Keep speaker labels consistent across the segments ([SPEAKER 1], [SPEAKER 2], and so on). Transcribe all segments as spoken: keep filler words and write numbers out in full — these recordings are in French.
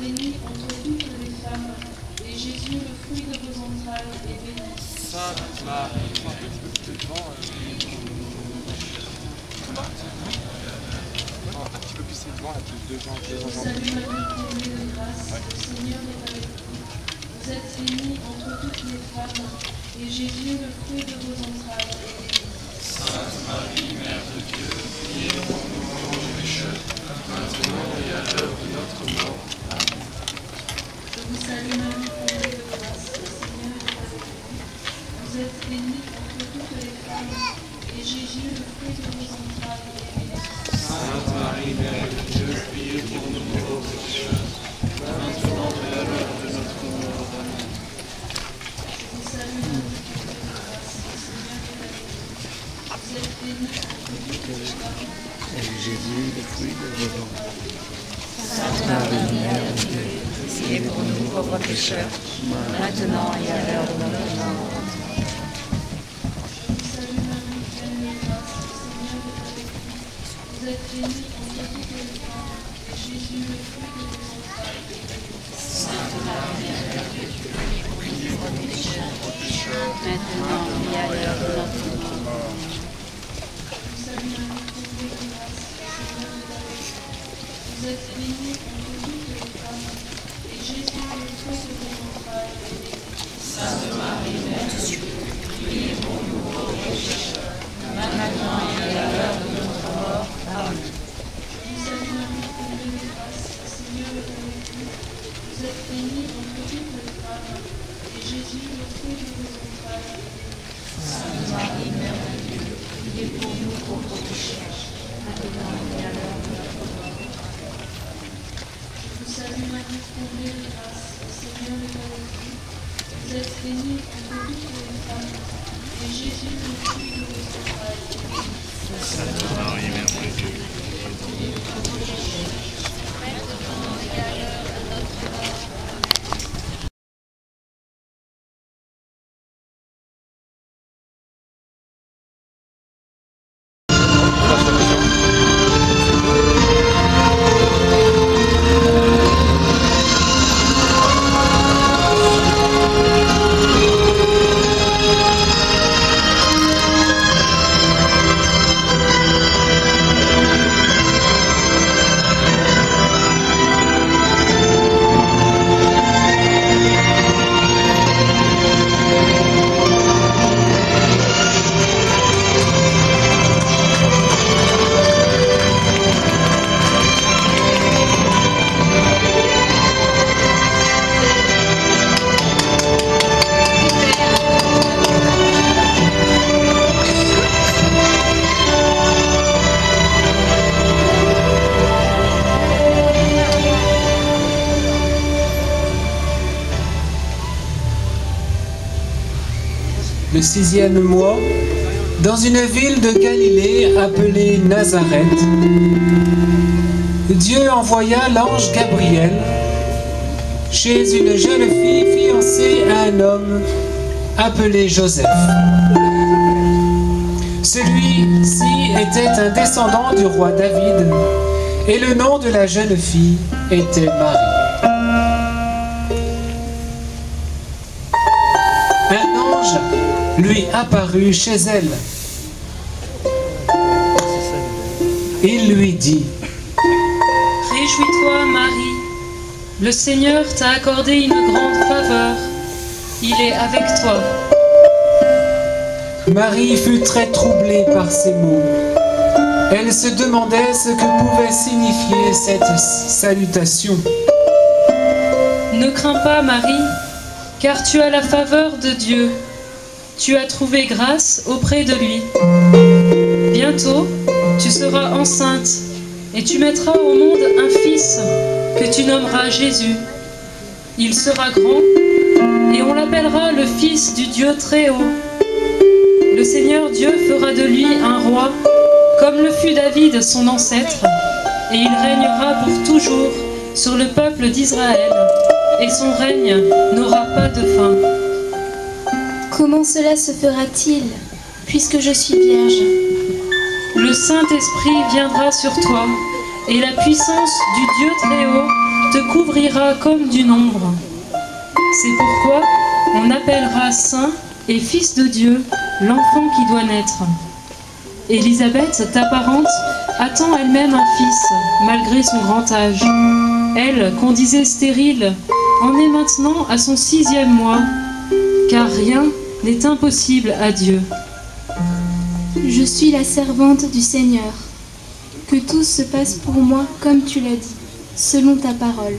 [SPEAKER 1] bénie entre toutes les femmes, et Jésus, le fruit de vos entrailles, est béni.
[SPEAKER 2] Sainte Marie, un petit peu plus devant. Comment Un petit peu plus devant, là, plus devant.
[SPEAKER 1] Je vous salue Marie, comblée de grâce, le Seigneur est avec vous. Vous êtes bénie entre toutes les femmes, et Jésus, le fruit de vos entrailles, est béni.
[SPEAKER 3] Sainte Marie, Mère de Dieu, priez pour nous pauvres pécheurs, maintenant et à l'heure de notre mort. Amen.
[SPEAKER 1] Je vous salue Marie, comblée de grâce, le Seigneur est avec vous. Vous êtes bénie entre toutes les femmes, et Jésus, le fruit de vos entrailles, est béni.
[SPEAKER 3] Sainte Marie, Mère de Dieu, priez pour nous pauvres pécheurs, maintenant et à l'heure de notre mort. Amen.
[SPEAKER 1] Je vous salue Marie, comblée de grâce, le Seigneur est avec vous. Vous êtes bénie entre toutes les femmes,
[SPEAKER 4] Et Jésus, le fruit de vos entrailles.
[SPEAKER 5] Sainte Marie, Mère de Dieu, priez pour nous pauvres pécheurs, maintenant et à l'heure de notre mort.
[SPEAKER 1] je vous salue Marie, pleine de grâce, le Seigneur est avec vous. Vous êtes bénie entre toutes les femmes, et Jésus, le fruit de vos entrailles, est béni.
[SPEAKER 5] Sainte Marie, Mère de Dieu, priez pour nous pauvres pécheurs, maintenant et à l'heure de notre mort.
[SPEAKER 1] Je vous salue Marie, comblée de grâce, le Seigneur est avec vous. Vous êtes bénie entre toutes les femmes, et Jésus, le fruit de vos entrailles, est béni.
[SPEAKER 5] Sainte Marie, Mère de Dieu, priez pour nous pauvres pécheurs, maintenant et à l'heure de notre mort. Amen.
[SPEAKER 1] Je vous salue Marie, comblée de grâce, le Seigneur est avec vous. Vous êtes bénie entre toutes les femmes, et Jésus, le fruit de vos entrailles, est béni.
[SPEAKER 5] Sainte Marie, Mère de Dieu, priez pour nous pauvres pécheurs, maintenant et à l'heure de notre mort.
[SPEAKER 1] Je vous salue Marie, comblée de grâce, le Seigneur est avec vous. Vous êtes bénie entre toutes les femmes, et Jésus, le fruit de vos entrailles, est béni.
[SPEAKER 4] Sainte Marie, Mère de Dieu,
[SPEAKER 6] Le sixième mois, dans une ville de Galilée appelée Nazareth, Dieu envoya l'ange Gabriel chez une jeune fille fiancée à un homme appelé Joseph. Celui-ci était un descendant du roi David, et le nom de la jeune fille était Marie. Un ange lui apparut chez elle. Il lui dit:
[SPEAKER 1] Réjouis-toi, Marie, le Seigneur t'a accordé une grande faveur. Il est avec toi.
[SPEAKER 6] Marie fut très troublée par ces mots. Elle se demandait ce que pouvait signifier cette salutation.
[SPEAKER 1] Ne crains pas, Marie, car tu as la faveur de Dieu. Tu as trouvé grâce auprès de lui. Bientôt, tu seras enceinte et tu mettras au monde un fils que tu nommeras Jésus. Il sera grand et on l'appellera le Fils du Dieu Très-Haut. Le Seigneur Dieu fera de lui un roi, comme le fut David son ancêtre, et il régnera pour toujours sur le peuple d'Israël, et son règne n'aura pas de fin.
[SPEAKER 7] Comment cela se fera-t-il, puisque je suis vierge?
[SPEAKER 1] Le Saint-Esprit viendra sur toi, et la puissance du Dieu Très-Haut te couvrira comme d'une ombre. C'est pourquoi on appellera saint et fils de Dieu l'enfant qui doit naître. Élisabeth, ta parente, attend elle-même un fils, malgré son grand âge. Elle, qu'on disait stérile, en est maintenant à son sixième mois, car rien n'est impossible à Dieu.
[SPEAKER 7] Je suis la servante du Seigneur. Que tout se passe pour moi comme tu l'as dit, selon ta parole.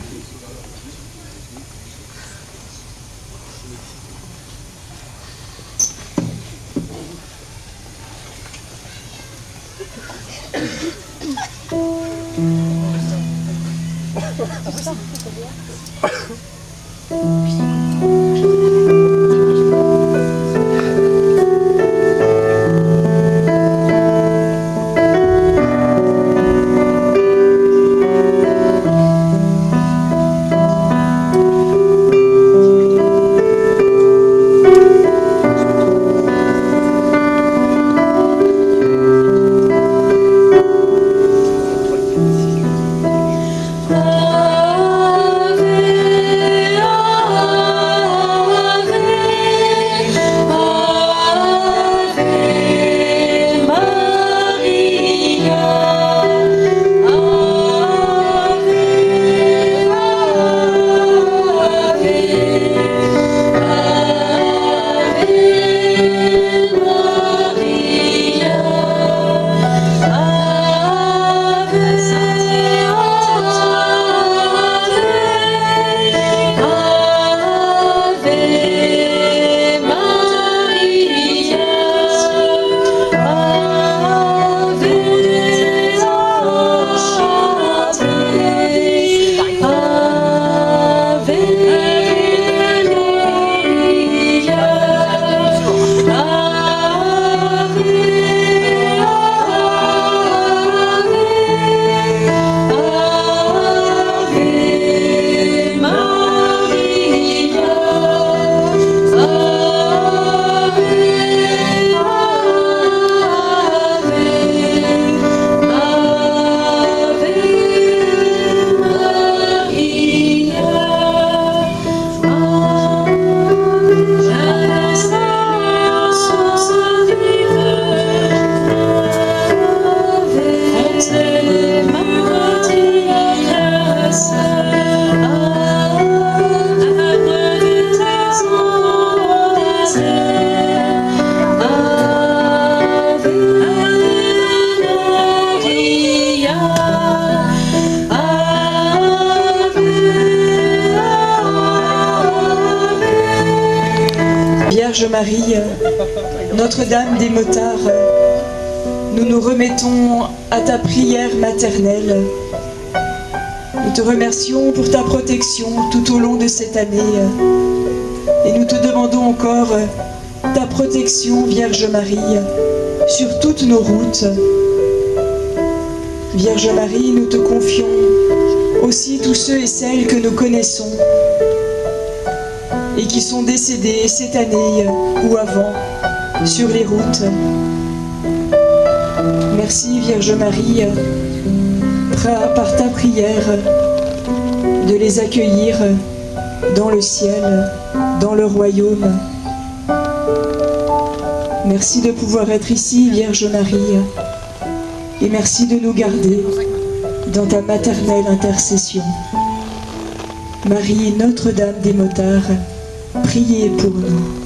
[SPEAKER 8] Vierge Marie, Notre-Dame des Motards, nous nous remettons à ta prière maternelle. Nous te remercions pour ta protection tout au long de cette année et nous te demandons encore ta protection, Vierge Marie, sur toutes nos routes. Vierge Marie, nous te confions aussi tous ceux et celles que nous connaissons et qui sont décédés cette année ou avant sur les routes. Merci Vierge Marie, par ta prière, de les accueillir dans le ciel, dans le royaume. Merci de pouvoir être ici, Vierge Marie, et merci de nous garder dans ta maternelle intercession. Marie, Notre-Dame des Motards, priez pour nous.